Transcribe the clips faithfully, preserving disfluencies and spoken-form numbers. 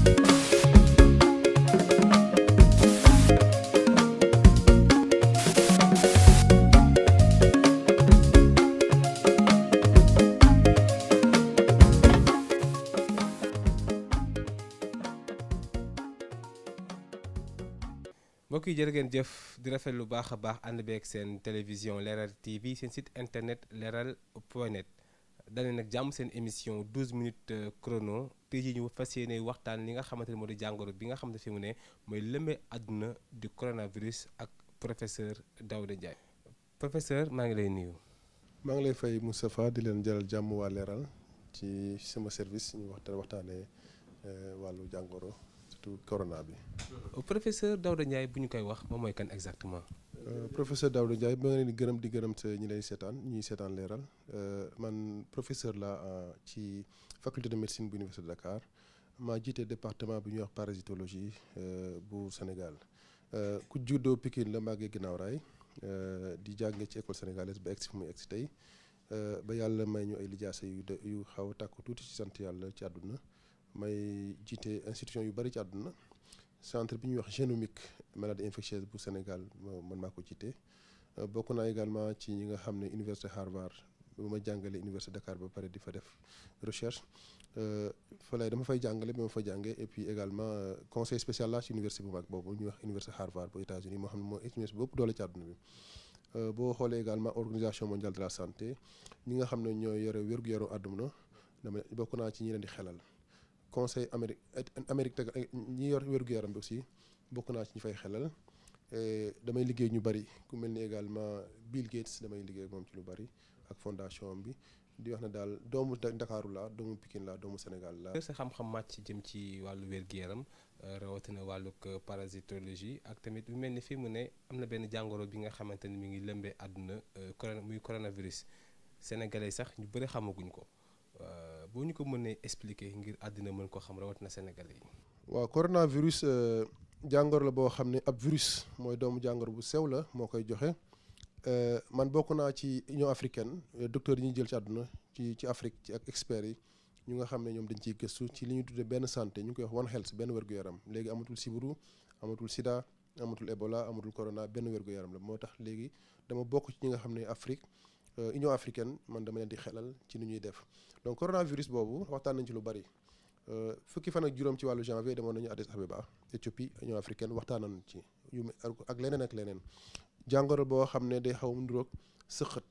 mbokk yi jërë ngeen jëf di rafet lu baax a baax ànd beeg seen télévision Leral T V seen site internet leral point net dalee nag jàmm seen émission douze minutes chrono tey jii ñu fas yéene waxtaan li nga xamante ne moo di jàngoro bi nga xamante fi mu ne mooy lëmbee àdduna di coronavirus ak professeur Daouda Ndiaye. professeur maa ngi lay nuyu. maa ngi lay fay Moustapha di leen jëlal jàmm waa Leral ci sama service ñu waxtaan waxtaanee wàllu jàngoro. corona bi. professeur Daouda Ndiaye bu ñu koy wax moom mooy kan exactement. professeur Daouda Ndiaye ba nga leen di gërëm di gërëm sa ñi lay seetaan ñuy seetaan Leral man professeur la ci faculté de médecine bu université de Dakar maa jiite département bi ñuy wax parasitologie bu Sénégal ku juddoo Pikine la màggee ginnaaw raay di jàngee ci école sénégalaise ba egsi fu muy egsi tey ba yàlla may ñu ay lijaasa yu yu xaw a tàkku tuuti ci sant yàlla ci àdduna. may jiite institution yu bari ci àdduna centre bi ñuy wax génomique maladie infectieuse bu Sénégal man maa ko jiite bokk naa également ci ñi nga xam ne université Harvard ba ma jàngale université Dakar ba pare di fa def recherche fa lay dama fay jàngale bi ma fa jàngee et puis également conseil spécial la ci université bu mag boobu ñuy wax université Harvard bu États-Unis moo xam ne moo université bu ëpp doole ci àdduna bi boo xoolee également organisation mondiale de la santé ñi nga xam ne ñoo yore wér-gu-yaram àdduna dama bokk naa ci ñi leen di xelal. conseil Amérique Amérique teg ñi yor wér-gu-yaram bi aussi bokk naa ci ñi fay xelal damay liggéey ñu bari ku mel ni également Bill Gates damay liggéey moom ci lu bari ak fondation bi di wax ne daal doomu Ndakaaru la doomu Pikine la doomu Sénégal la. sa xam-xam màcc jëm ci wàllu wér-gu-yaram rawatina wàllug parasitologie ak tamit bu mel ni fii mu ne am na benn jàngoro bi nga xamante ni mi ngi lëmbee àdduna corona muy coronavirus sénégalais sax ñu bëri xamaguñ ko. boo ñu ko mënee expliquer ngir àddina mën ko xam rawatina Sénégalais yi. waaw coronavirus jàngoro la boo xam ne ab virus mooy doomu jàngoro bu sew la moo koy joxe man bokk naa ci Union africaine docteur yi ñuy jël ci àdduna ci ci Afrique ci ak experts yi ñu nga xam ne ñoom dañ ciy gëstu ci li ñuy tuddee benn santé ñu ngi koy wax one health benn wér-gu-yaram léegi amatul sibiru amatul sida amatul Ebola amatul corona benn wér-gu-yaram la moo tax léegi dama bokk ci ñi nga xam ne Afrique Union africaine man dama leen di xelal ci ni ñuy def. donc coronavirus boobu waxtaan nañ ci lu bari fukki fan ak juróom ci wàllu janvier demoon nañu Addis Abeba Éthiopie Union africaine waxtaan nañ ci yu ak leneen ak leneen jàngoro boo xam ne day xaw a nduroog sëqët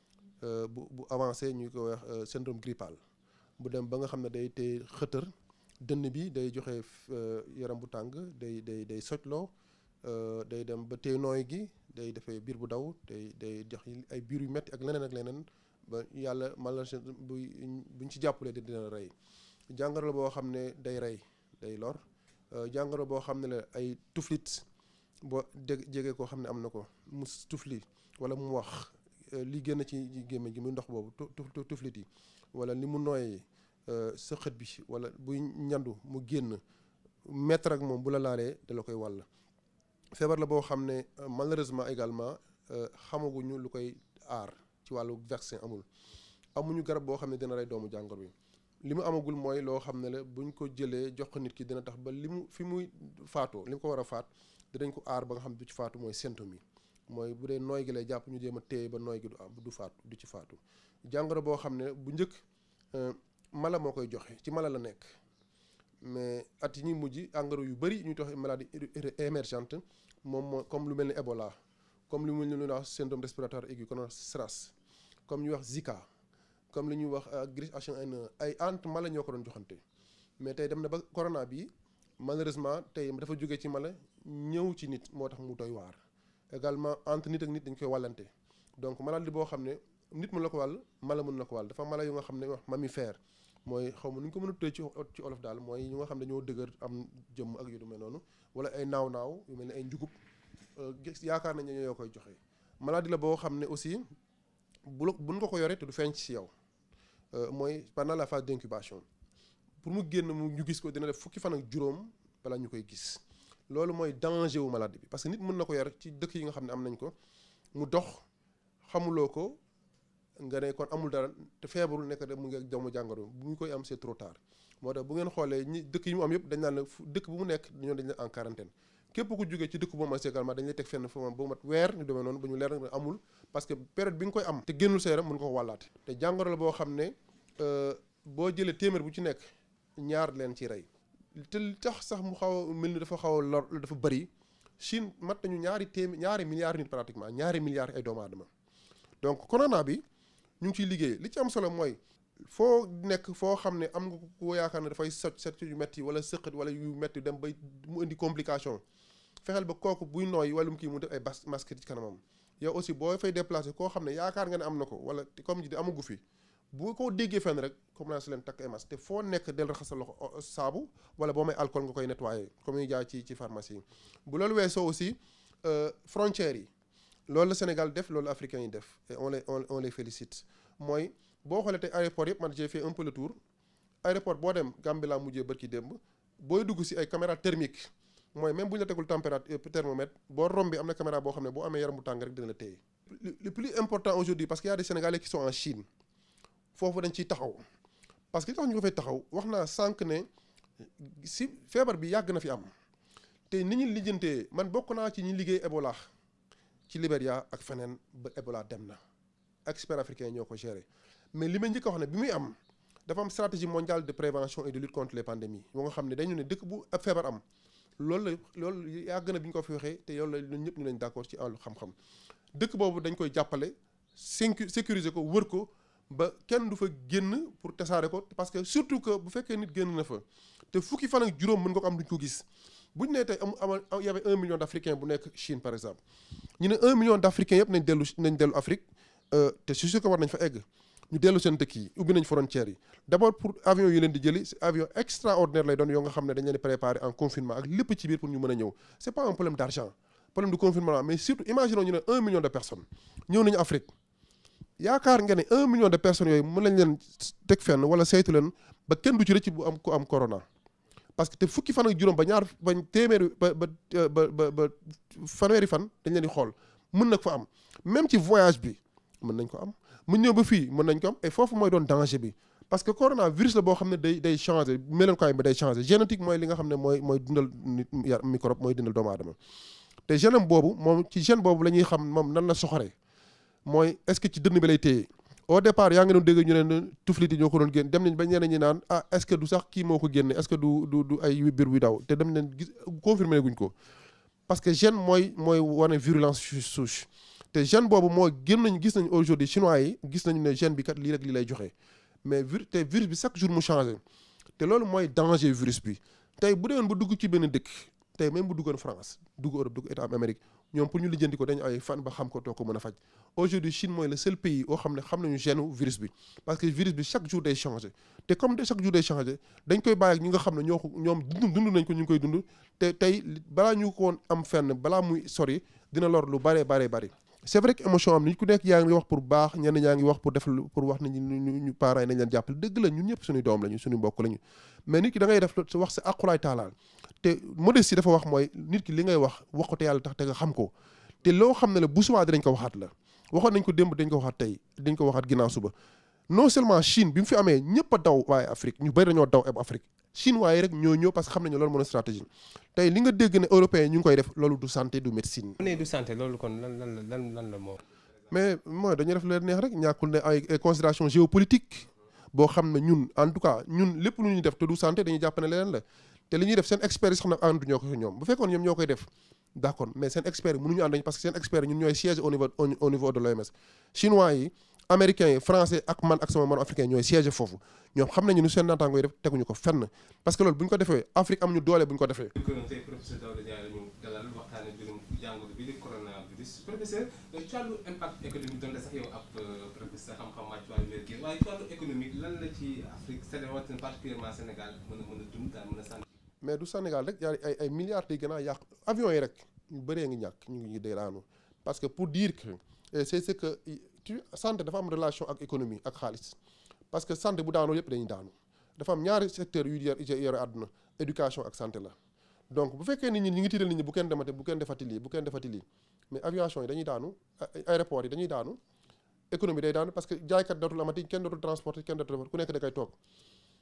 bu bu avancé ñu koy wax syndrome grippal bu dem ba nga xam ne day tey xëtër dënn bi day joxe yaram bu tàng day day day sojloo day dem ba tey nooy gi day defee biir bu daw day day jox ay biir yu metti ak leneen ak leneen. ba yàlla malheureusement bu buñ ci jàppalee di dina rey jàngoro la boo xam ne day rey day lor jàngoro boo xam ne la ay tuflit boo dég jege koo xam ne am na ko mu tufli wala mu wax li génn ci gémmiñ gi muy ndox boobu tu tuflit yi wala ni mu nooyee sa xët bi wala buy ñandu mu génn mètre ak moom bu la laalee da la koy wàll feebar la boo xam ne malheureusement également xamaguñu lu koy aar ci wàllu vaccin amul amuñu garab boo xam ne dina rey doomu jàngoro bi li mu amagul mooy loo xam ne la buñ ko jëlee jox ko nit ki dina tax ba li mu fi muy faatoo li mu ko war a faat dinañ ko aar ba nga xam ne du ci faatu mooy symptôme yi mooy bu dee nooy gi lay jàpp ñu jéem a téye ba nooy gi du am du faatu du ci faatu jàngoro boo xam ne bu njëkk mala moo koy joxe ci mala la nekk mais at yi ñuy mujj jàngoro yu bëri ñuy tax maladie émergente moom moo comme lu mel ni Ebola comme lu mel ni lu ñuy wax syndrome respiratoire aigu kon SRAS comme ñuy wax Zika comme li ñuy wax grippe H un N un ay entre mala ñoo ko doon joxante mais tey dem na ba corona bi malheureusement tey dafa jógee ci mala ñëw ci nit moo tax mu doy waar également entre nit ak nit dañ koy wàllante donc maladie boo xam ne nit mën la ko wàll mala mën na ko wàll dafa mala yu nga xam ne wax mammifère mooy xaw ma nu ñu ko mën a tuddee ci ci olof daal mooy ñu nga xam ne dañoo dëgër am jëmm ak yu du mel noonu wala ay naaw-naaw yu mel ni ay njugub yaakaar nañ ne ñoo koy joxe maladie la boo xam ne aussi bu buñ ko ko yoree te du feeñ ci yow mooy pendant la phase d'incubation pour mu génn mu ñu gis ko dina def fukki fan ak juróom balaa ñu koy gis loolu mooy danger wu maladie bi parce que nit mën na ko yor ci dëkk yi nga xam ne am nañ ko mu dox xamuloo ko nga ne kon amul dara te feebarul nekk de mu ngi ak doomu jàngoro bu ñu koy am c'est trop tard moo tax bu ngeen xoolee ñi dëkk yi mu am yëpp dañ naan la dëkk bu mu nekk ñoo dañ la en quarantaine képp ku jógee ci dëkk boobu ma également dañ lay teg fenn fa ba mat weer ñu demee noonu ba ñu leer na amul parce que période bi nga koy am te génnul sa yaram mën nga ko wàllaate te jàngoro la boo xam ne boo jëlee téeméer bu ci nekk ñaar leen ci rey te li tax sax mu xaw a mel ni dafa xaw a lor dafa bëri Chine mat nañu ñaari téeméer ñaari milliards nit pratiquement ñaari milliards ay doomu aadama donc corona bi ñu ngi ciy liggéey li ci am solo mooy foo nekk foo xam ne am nga ko yaakaar ne dafay sot set yu metti wala sëqat wala yu metti dem bay mu indi complication fexeel ba kooku buy nooy wala mu kii mu def ay bas masque ci kanamam yow aussi boo fay déplacé koo xam ne yaakaar nga ne am na ko wala comme ji di amagu fi bu ko déggee fenn rek commencé leen takk ay masque te foo nekk del raxas sa loxo saabu wala boo may alcool nga koy nettoyé comme ñuy jaay ci ci pharmacie yi bu loolu weesoo aussi frontières yi loolu la Sénégal def loolu africains yi def et on les on, on les félicite mooy boo xoolee tey aéroport yëpp man j'ai fait un peu le tour aéroport boo dem Gambie laa mujjee bërki démb booy dugg si ay caméra thermique mooy même bu ñu la tegul température thermomètre boo rombi am na caméra boo xam ne boo amee yaram bu tàng rek dina la téye. le plus important aujourd'hui parce qu'il y a des Sénégalais qui sont en Chine foofu dañ ciy taxaw parce que li tax ñu ko fay taxaw wax naa sànq ne si feebar bi yàgg na fi am te ni ñu lijjantee man bokk naa ci ñi liggéey Ebola ci Libéria ak feneen ba Ebola dem na experts africains ñoo ko géré mais li ma njëkk a wax ne bi muy am dafa am stratégie mondiale de prévention et de lutte contre les pandémies boo nga xam ne dañu ne dëkk bu ab feebar am loolu la loolu yàgg na bi ñu ko fi waxee te yow la ñun ñëpp ñu lañ d'accord ci wàllu xam-xam dëkk boobu dañ koy jàppale sécuriser ko wër ko ba kenn du fa génn pour tasaare ko parce que surtout que bu fekkee nit génn na fa te fukki fan ak juróom mën nga ko am duñ ko gis bu ñu nee tey am am y avait un million d'Africains bu nekk Chine par exemple ñu ne un million d'Africains yëpp nañ dellu nañ dellu Afrique te c'est sûr que war nañ fa egg ñu dellu seen dëkk yi ubbi nañ frontières yi d'abord pour avion yi leen di jëli avion extraordinaire lay doon yoo nga xam ne dañ leen di préparer en confinement ak lépp ci biir pour ñu mën a ñëw c'est pas un problème d'argent problème de confinement mais surtout imaginons ñu ne un million de personnes ñëw nañu Afrique yaakaar nga ne un million de personnes yooyu mën nañ leen teg fenn wala saytu leen ba kenn du ci rëcc bu am ku am corona parce que te fukki fan ak juróom ba ñaar ba téeméeri ba ba ba ba fanweeri fan dañ leen di xool mën na ko fa am même ci voyage bi mën nañ ko am mu ñëw ba fii mën nañ ko am et foofu mooy doon danger bi parce que coronavirus la boo xam ne day day changer melokaay bi day changer génétique mooy li nga xam ne mooy mooy dundal nit microbe mooy dundal doomu aadama te gène boobu moom ci gène boobu la ñuy xam moom nan la soxoree mooy est-ce que ci dënn bi lay téye au départ yaa ngi doon dégg ñu ne tuflit yi ñoo ko doon génn dem nañ ba ñeneen ñi naan ah est-ce que du sax kii moo ko génne est-ce que du du du ay biir buy daw te dem nañ gis confirmé guñ ko parce que gène mooy mooy wane virulence souche te gène boobu moo gën nañ gis nañ aujourd'hui chinois yi gis nañu ne gène bi kat lii rek lii lay joxe mais vir te virus bi chaque jour mu changé te loolu mooy danger virus bi tey bu deewoon ba dugg ci benn dëkk tey même bu duggoon France dugg Europe dugg État Amérique ñoom pour ñu lijjanti ko dañu ay fan ba xam ko too ko mën a faj aujourd'hui Chine mooy le seul pays oo xam ne xam nañu gène virus bi parce que virus bi chaque jour day changé te comme chaque jour day changé dañ koy bàyyi ak ñi nga xam ne ñoo ko ñoom dund dund nañ ko ñu ngi koy dund te tey balaa ñu ko woon am fenn balaa muy sori dina lor lu bare bare bari c'est vrai que émotion am nit ku nekk yaa ngi wax pour baax ñenn ñaa ngi wax pour def pour wax nit ñi ñu parents yi nañ leen jàppale dëgg la ñun ñëpp suñuy doom lañu suñu mbokk lañu mais nit ki da ngay def wax sa aqulaay taalaal te modestie dafa wax mooy nit ki li ngay wax wax ko te yàlla tax te nga xam ko te loo xam ne la bu subaa dinañ ko waxaat la waxoon nañ ko démb dañ ko waxaat tey dañ ko waxaat ginnaaw suba non seulement Chine bi mu fi amee ñëpp a daw waaye Afrique ñu bëri dañoo daw ab Afrique Chine waaye rek ñoo ñëw parce que xam nañu loolu mën a stratégie tey li nga dégg ne européens ñu ngi koy def loolu du santé du médecine. bu nee du santé loolu kon lan lan lan lan la moo. mais mooy dañuy def leen neex rek ñàkkul ne ay considération géopolitique boo xam ne ñun en tout cas ñun lépp lu ñuy def te du santé dañuy jàpp ne leneen la te li ñuy def seen experts yi sax na àndu ñoo ko ñoom bu fekkoon ñoom ñoo koy def d'accord mais seen experts yi mënuñu ànd parce que seen experts ñun ñooy siège au niveau au niveau de l'O M S chinois yi américains yi français ak man ak sama morom africain ñooy siège foofu ñoom xam nañu nu seen naataango yi def teguñu ko fenn parce que loolu bu ñu ko defee Afrique am ñu doole bu ñu ko defee. tey professeur Daouda Ndiaye la ñu dalal waxtaanee mbirum jàngoro bi di coronavirus professeur ci wàllu impact économique doon sax yow ab professeur xam-xam maa ci wàllu wér-gu-yaram waaye ci wàllu économique lan la ci Afrique Sénégal particulièrement Sénégal mën a mën a dund daal mën a sant. mais du Sénégal rek yaa ay ay milliards yi gën a yàq avions yi rek ñu bëree ngi ñàkk ñu ngi daanu parce que pour dire que c'est ce que tu santé dafa am relation ak économie ak xaalis parce que santé bu daanoo yëpp dañuy daanu dafa am ñaari secteurs yu yore àdduna éducation ak santé la donc bu fekkee nit ñi ñi ngi tiital nit ñi bu kenn demate bu kenn defati lii bu kenn defati lii mais aviation yi dañuy daanu aéroport yi dañuy daanu économie day daanu parce que jaaykat dootul amati kenn dootul transporter kenn dootul ku nekk da koy toog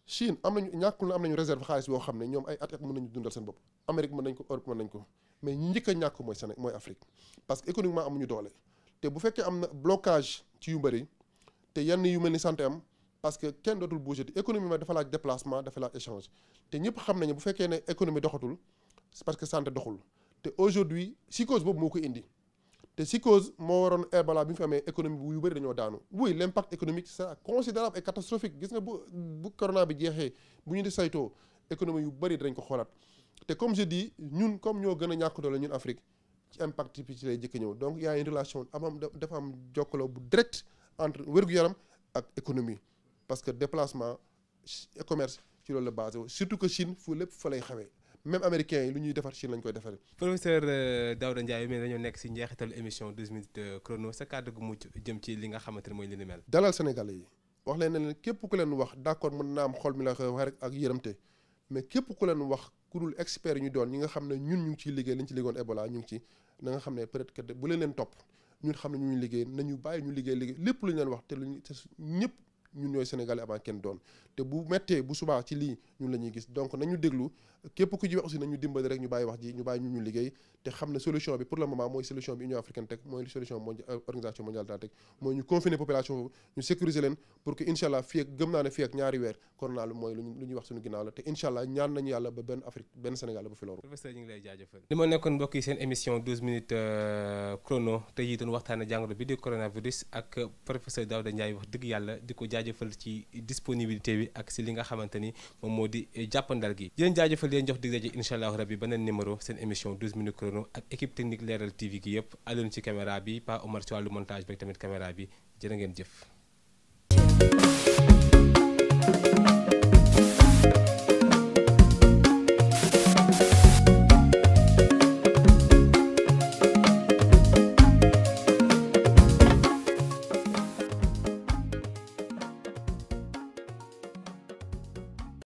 Chine am nañu ñàkkul na am nañu réserve xaalis boo xam ne ñoom ay at at mën nañu dundal seen bopp Amérique mën nañ ko Europe mën nañ ko mais ñi njëkk a ñàkk mooy Sénégal mooy Afrique parce que économiquement amuñu doole te bu fekkee am na blocage ci yu bëri te yenn yu mel ni santé am parce que kenn dootul bouger te économie ma dafa laaj déplacement dafa laaj échange te ñëpp xam nañu bu fekkee ne économie doxatul c'est parce que santé doxul te aujourd'hui psychose boobu moo ko indi te psychose moo waroon Ebola bi mu fi amee économie bu yu bëri dañoo daanu oui l'impact économique c'est considérable et catastrophique gis nga bu bu corona bi jeexee bu ñu di saytoo économie yu bëri dañ ko xoolaat te comme je dis ñun comme ñoo gën a ñàkk doole ñun Afrique ci impact bi ci lay jëkk ñëw donc y a une relation amam dafa am jokkaloo bu direct entre wér-gu-yaram ak économie parce que déplacement et commerce ci loolu la basé surtout que Chine fu lépp fa lay xawee même américains yi lu ñuy defar Chine lañ koy defaree. professeur Daouda Ndiaye mais dañoo nekk si njeexitalu émission douze minutes chrono sa kàddu gu mucc jëm ci li nga xamante ne mooy li ni mel. dalal Sénégalais yi wax leen ne leen képp ku leen wax d'accord mën naa am xol mi la koy wax rek ak yërëmte mais képp ku leen wax ku dul expert yi ñu doon ñi nga xam ne ñun ñu ngi ciy liggéey liñ ci liggéeyoon Ebola ñu ngi ci na nga xam ne peut-être que bu leen leen topp ñun xam ne ñu ngi liggéey nañu bàyyi ñu liggéey liggéey lépp lu ñu leen wax te luñu te ñëpp ñun ñooy Sénégalais avant kenn doon te bu méttee bu subaa ci lii ñun la ñuy gis donc nañu déglu képp ku ci wax aussi nañu dimbali rek ñu bàyyi wax ji ñu bàyyi ñu ñu liggéey te xam ne solution bi pour le moment mooy solution bi Union africaine teg mooy solution mondiale organisation mondiale daa teg mooy ñu confiner population boobu ñu sécuriser leen pour que incha allah fii ak gëm naa ne fii ak ñaari weer corona lu mooy lu ñuy wax suñu ginnaaw la te incha allah ñaan nañu yàlla ba benn Afrique benn Sénégal bu fi loru. professeur ñu ngi lay jaajëfal. li ma nekkoon mbokk yi seen émission douze minutes chrono tey jii doon waxtaane jàngoro bi di coronavirus ak professeur Daouda Ndiaye wax dëgg yàlla di ko jaajëfal ci disponibilité bi ak si li nga xamante ni moom moo di jàppandal gi. di leen jaajëfal di leen jox dig daje incha allah rabbi beneen numéro seen émission douze minutes chrono ak équipe technique Leral T V gi yëpp Alioune ci caméra bi Pa Omar ci wàllu montage bi tamit caméra bi jërë ngeen jëf.